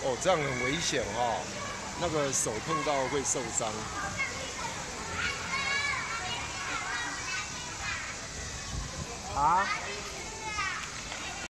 哦，这样很危险哦，那个手碰到会受伤。啊？